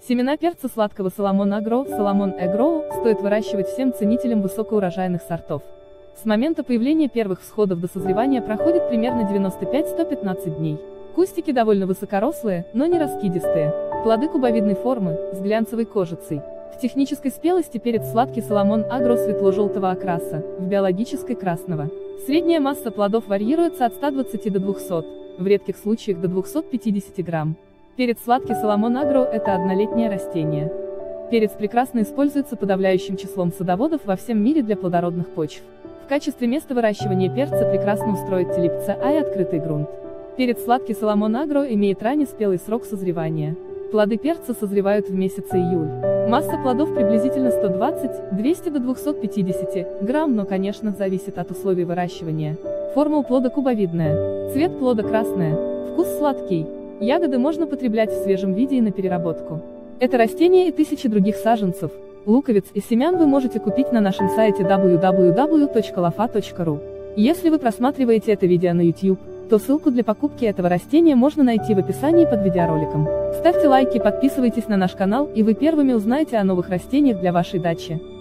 Семена перца сладкого Соломон Агро, Соломон Эгроу, стоит выращивать всем ценителям высокоурожайных сортов. С момента появления первых всходов до созревания проходит примерно 95-115 дней. Кустики довольно высокорослые, но не раскидистые. Плоды кубовидной формы, с глянцевой кожицей. В технической спелости перец сладкий Соломон Агро светло-желтого окраса, в биологической красного. Средняя масса плодов варьируется от 120 до 200, в редких случаях до 250 грамм. Перец сладкий Соломон Агро – это однолетнее растение. Перец прекрасно используется подавляющим числом садоводов во всем мире для плодородных почв. В качестве места выращивания перца прекрасно устроит телепца и открытый грунт. Перец сладкий Соломон Агро имеет ранний спелый срок созревания. Плоды перца созревают в месяце июль. Масса плодов приблизительно 120-200 до 250 грамм, но, конечно, зависит от условий выращивания. Форма у плода кубовидная. Цвет плода красный. Вкус сладкий. Ягоды можно потреблять в свежем виде и на переработку. Это растение и тысячи других саженцев, луковиц и семян вы можете купить на нашем сайте www.lofa.ru. Если вы просматриваете это видео на YouTube, то ссылку для покупки этого растения можно найти в описании под видеороликом. Ставьте лайки, подписывайтесь на наш канал, и вы первыми узнаете о новых растениях для вашей дачи.